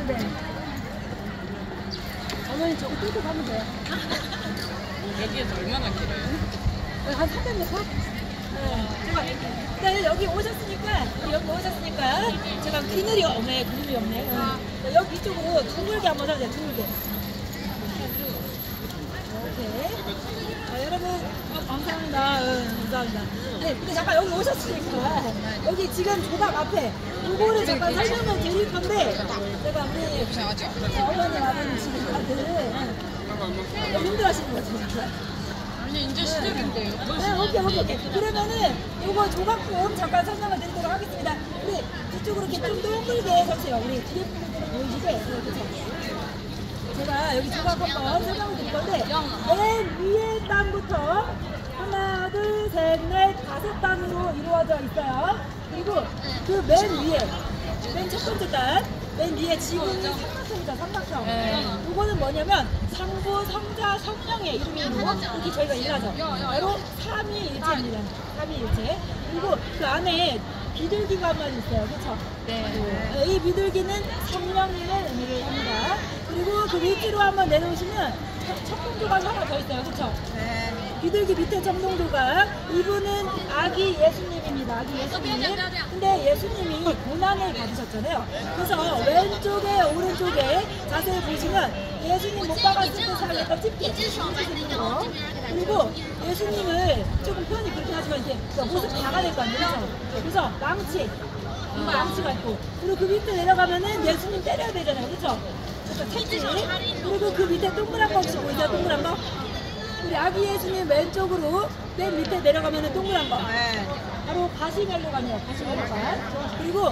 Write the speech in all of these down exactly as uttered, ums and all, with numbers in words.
네. 어머니 저거 뚫고 가면 돼요. 여기에서 얼마나 길어요? 한 삼백 미터? 네. 제가 일단 여기 오셨으니까 여기 오셨으니까 제가 그늘이 없네, 그늘이 없네. 네. 여기 이쪽으로 둥글게 한번 하자, 둥글게. 오케이. 아, 여러분 아, 감사합니다. 응, 감사합니다. 네, 근데 잠깐 여기 오셨으니까 여기 지금 조각 앞에 요거를 잠깐 설명을 드릴 건데 제가 우리 어머님 아버님 지금 다들 너무 힘들어하시는 거죠, 진짜. 아니 이제 시작인데요. 네, 오케이, 오케이, 오케이. 그러면은 요거 조각품 잠깐 설명을 드리도록 하겠습니다. 우리 뒤쪽으로 이렇게 좀 동글게 서세요. 우리 뒤에 분들은 보이시게. 그렇죠. 제가 여기 조각 한번 설명을 드릴 건데 맨 위에 단부터 하나, 둘, 셋, 넷, 다섯 단으로 이루어져 있어요. 그리고 그 맨 위에 맨 첫 번째 단, 맨 위에 지금 삼각형이죠, 삼각형. 이거는 뭐냐면 상부, 성자, 성령의 이름으로 이렇게 저희가 일하죠. 바로 삼위일체입니다. 삼위일체. 그리고 그 안에 비둘기가 한 마리 있어요. 그렇죠? 네. 이 비둘기는 성령님의 의미를 합니다. 그리고 그 밑으로 한번 내려오시면 청동조각이 하나 더 있어요. 그렇죠? 네. 비둘기 밑에 청동조각. 이분은 아기 예수님입니다. 아기 예수님. 근데 예수님이 고난을 받으셨잖아요. 그래서 왼쪽에 오른쪽에 자세히 보시면 예수님 못 박았을 때 사용했던 집게. 그리고 예수님을 조금 표현이 그렇게 하지만 이제 옷을 박아야 될 거 아니에요. 그렇죠? 그래서 망치. 망치가 있고. 그리고 그 밑에 내려가면은 예수님 때려야 되잖아요. 그렇죠? 채찍. 그리고 그 밑에 동그란 거 혹시 보이세요? 동그란 거? 우리 아기 예수님 왼쪽으로 맨 밑에 내려가면은 동그란 거. 바로 가시멜로가네요. 가시멜로가. 그리고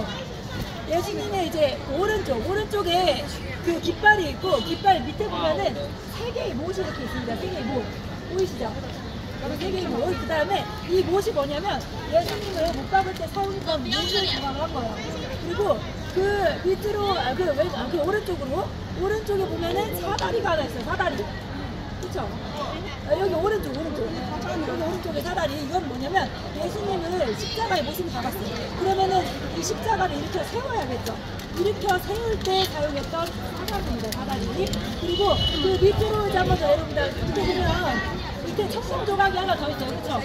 예수님의 이제 오른쪽, 오른쪽에 그 깃발이 있고 깃발 밑에 보면은 세 개의 못이 이렇게 있습니다. 세 개의 못. 보이시죠? 세 개의 못. 그 다음에 이 못이 뭐냐면 예수님을 못 박을 때 사용했던 못을 조각한 거예요. 그리고 그 밑으로, 아, 그, 왼, 아, 그 오른쪽으로, 오른쪽에 보면은 사다리가 하나 있어요. 사다리. 그쵸? 아, 여기 오른쪽, 오른쪽. 여기 오른쪽에 사다리. 이건 뭐냐면 예수님을 십자가에 모시고 박았어요. 그러면은 이 십자가를 일으켜 세워야겠죠. 일으켜 세울 때 사용했던 사다리입니다. 사다리. 그리고 그 밑으로 이제 한번 더 내려옵니다. 밑에 보면 밑에 청동 조각이 하나 더 있어요. 그쵸?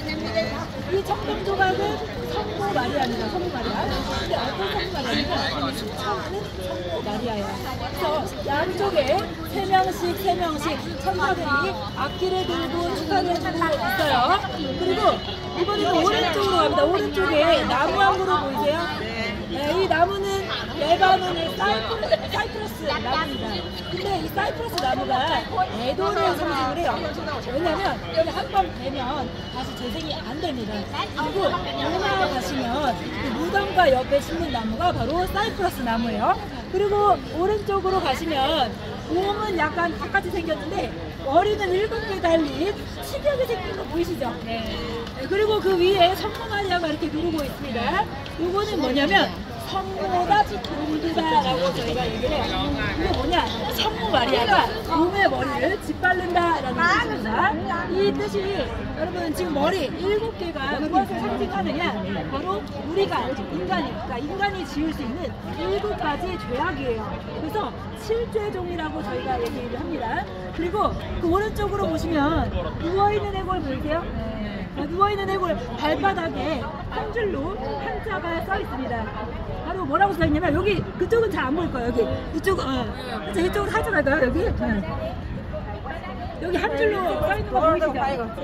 이 청동 조각은 성모 마리아입니다. 성모 마리아. 근데 어떤 성모 마리아입니까? 처음에는 성모 마리아예요. 그래서 양쪽에 세 명씩 세 명씩 천사들이 악기를 들고 축하를 해주고 있어요. 그리고 이번에는 오른쪽으로 갑니다. 오른쪽에 나무 한 그루 보이세요? 네, 이 나무는 레바논의 사이프러, 사이프러스 나무입니다. 근데 이 사이프러스 나무가 애도를 상징을 해요. 왜냐면 여기 한 번 되면 다시 재생이 안 됩니다. 그리고 로마 가시면 그 무덤과 옆에 심는 나무가 바로 사이프러스 나무예요. 그리고 오른쪽으로 가시면 몸은 약간 바깥이 생겼는데 머리는 일곱 개 달린 치벽이 생긴 거 보이시죠? 네. 그리고 그 위에 성모 마리아가 이렇게 누르고 있습니다. 이거는 뭐냐면 성모가 돌리다라고 저희가 얘기를 해요. 이게 뭐냐? 성모 마리아가 몸의 머리를 짓바른다라는 뜻입니다. 이 뜻이 여러분 지금 머리 일곱 개가 무엇을 상징하느냐? 바로 우리가 인간이, 그러니까 인간이 지을 수 있는 일곱 가지 죄악이에요. 그래서 칠죄종이라고 저희가 얘기를 합니다. 그리고 그 오른쪽으로 보시면 누워있는 애골 보이세요? 누워있는 애골 발바닥에 한 줄로 한자가 써 있습니다. 바로 뭐라고 써 있냐면 여기 그쪽은 잘 안 보일 거예요. 여기 이쪽은 어. 그쵸, 이쪽으로 살짝 할까요? 여기 네. 여기 한 줄로 써 있는 거 보이시죠?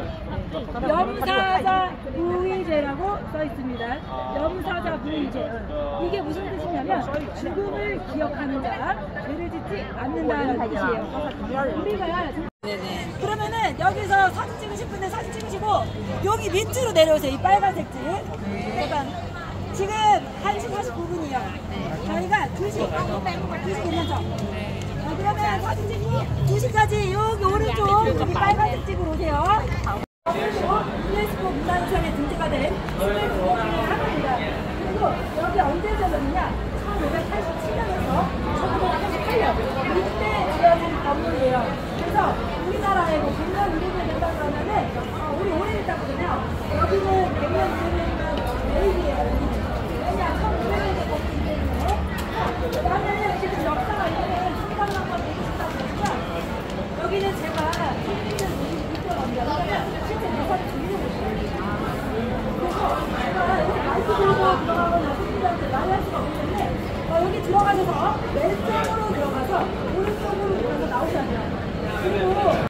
염사자 부의제라고 써 있습니다. 염사자 부의제. 이게 무슨 뜻이냐면 죽음을 기억하는 자, 죄를 짓지 않는다는 뜻이에요. 우리가 네네. 그러면은 여기서 사진 찍으실 분들 사진 찍으시고 여기 밑으로 내려오세요. 이 빨간색 집. 잠깐. 지금 한 시 사십구 분이요. 저희가 두 시. 두 시 괜찮죠? 자, 그러면 사진 찍고 두 시까지 여기 오른쪽 여기 빨간색 집으로 오세요. 유네스코 문화유산에 등재가 된 스페이스워크를 합니다. 그리고 여기 언제 지어졌느냐? 천오백팔십칠 년에서 천구백팔십팔 년 이때 지어진 건물이에요. 그래서 우리나라에 뭐 백 년 이름을 낸다 그러면은 어, 우리 오래됐다거든요. 여기는 백 년 이름을 낸 내일이에요. 왜냐? 천구백 년에 건물이 때문에. 그 다음에 지금 역사가 있는데 들어가거나 손님들한테 말할 수가 없기 때문에 어, 여기 들어가셔서 왼쪽으로 들어가서 오른쪽으로 들어가서 나오셔야 돼요. 그리고